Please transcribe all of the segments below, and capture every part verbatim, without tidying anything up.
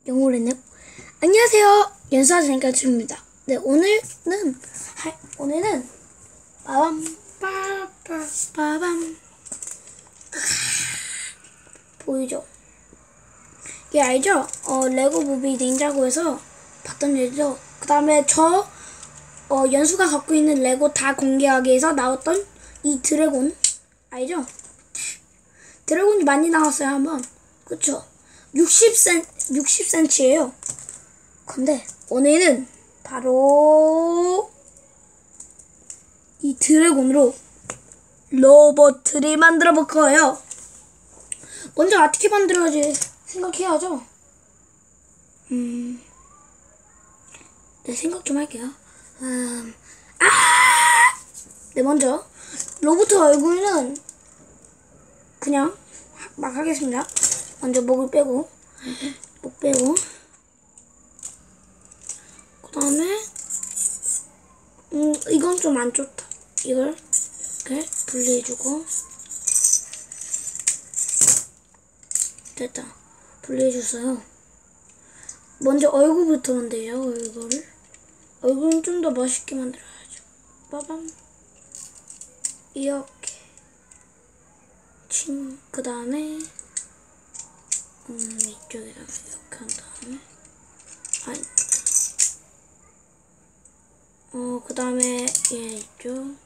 영어를 했네요. 안녕하세요. 연수아재니까 주입니다. 네, 오늘은 할, 오늘은 빠밤 빠밤 빠밤 보이죠? 이게 알죠? 어 레고 무비 닌자고에서 봤던 일이죠. 그 다음에 저 어, 연수가 갖고 있는 레고 다 공개하기에서 나왔던 이 드래곤 알죠? 드래곤이 많이 나왔어요. 한번 그쵸? 육십 센 육십 센티미터예요. 근데 오늘은 바로 이 드래곤으로 로봇을 만들어 볼 거예요. 먼저 어떻게 만들어야지 생각해야죠. 음, 네, 생각 좀 할게요. 음, 아! 네, 먼저 로봇 얼굴은 그냥 막 하겠습니다. 먼저 목을 빼고, 목 빼고, 그 다음에, 음, 이건 좀 안 좋다. 이걸 이렇게 분리해주고, 됐다. 분리해줬어요. 먼저 얼굴부터 만들죠, 얼굴을. 얼굴은 좀 더 멋있게 만들어야죠. 빠밤. 이렇게. 칭. 그 다음에, 음, 이쪽에다가 이렇게 한 다음에, 아니, 어, 그 다음에 얘 있죠.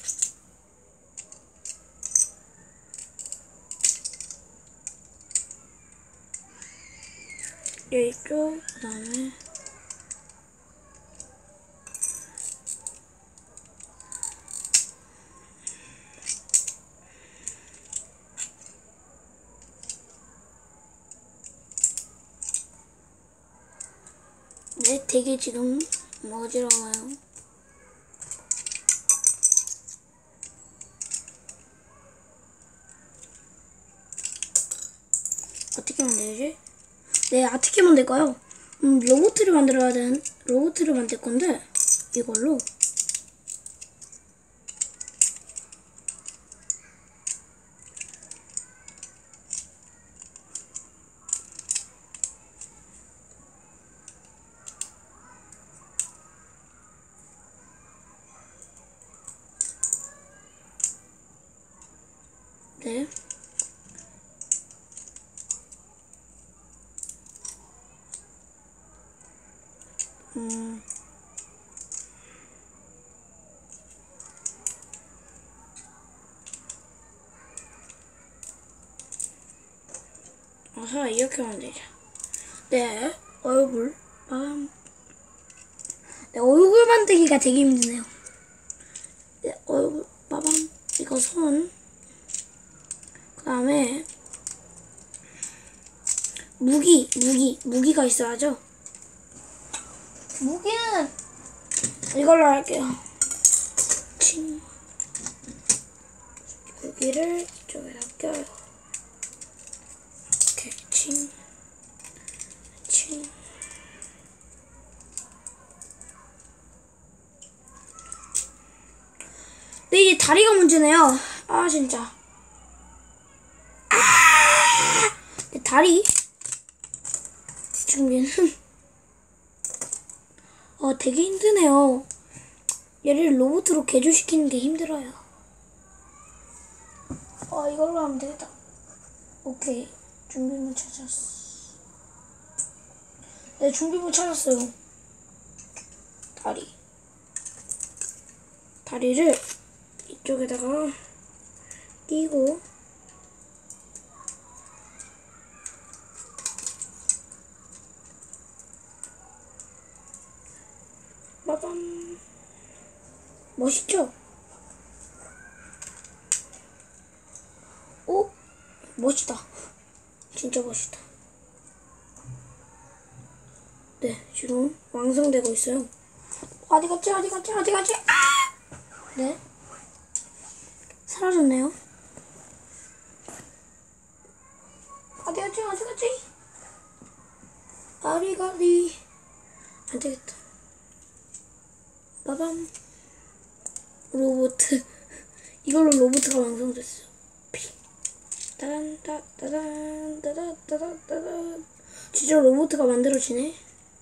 얘 있죠. 그 다음에, 네, 되게 지금 어지러워요. 어떻게 만들지? 네, 어떻게 만들까요? 음, 로봇을 만들어야 되는, 로봇을 만들 건데, 이걸로. 네. 음. 아하, 이렇게 하면 되죠. 네, 얼굴. 아, 네, 얼굴 만들기가 되게 힘드네요. 네, 얼굴. 빠밤. 이거 손. 그 다음에, 무기, 무기, 무기가 있어야죠. 무기는 이걸로 할게요. 칭. 무기를 이쪽에다 껴요. 이렇게, 칭. 칭. 근데 이게 다리가 문제네요. 아, 진짜. 아! 다리? 준비는. 어, 되게 힘드네요. 얘를 로봇으로 개조시키는 게 힘들어요. 어, 이걸로 하면 되겠다. 오케이. 준비물 찾았어. 네, 준비물 찾았어요. 다리. 다리를 이쪽에다가 끼고, 빠밤. 멋있죠? 오? 멋있다. 진짜 멋있다. 네, 지금 완성되고 있어요. 어디 갔지? 어디 갔지? 어디 갔지? 아! 네. 사라졌네요. 어디 갔지? 어디 갔지? 아리가리. 안 되겠다. 빠밤. 로봇. 이걸로 로봇가 완성됐어요. 피. 따단, 따, 따단, 따단, 따단, 따단. 진짜 로봇가 만들어지네.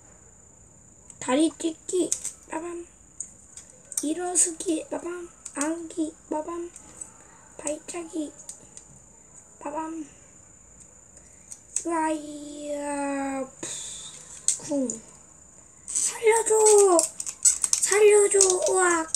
다리 찢기 빠밤, 일어서기 빠밤, 안기 빠밤, 발차기 빠밤, 와이야 쿵. 살려줘, 살려줘. 으악.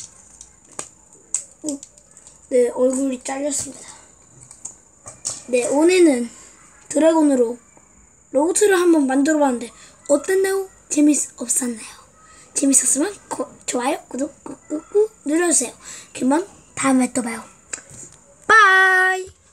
네, 얼굴이 잘렸습니다. 네, 오늘은 드래곤으로 로봇을 한번 만들어봤는데 어땠나요? 재밌었나요? 재밌었으면 고, 좋아요, 구독 꾹꾹꾹 눌러주세요. 그러면 다음에 또 봐요. 바이.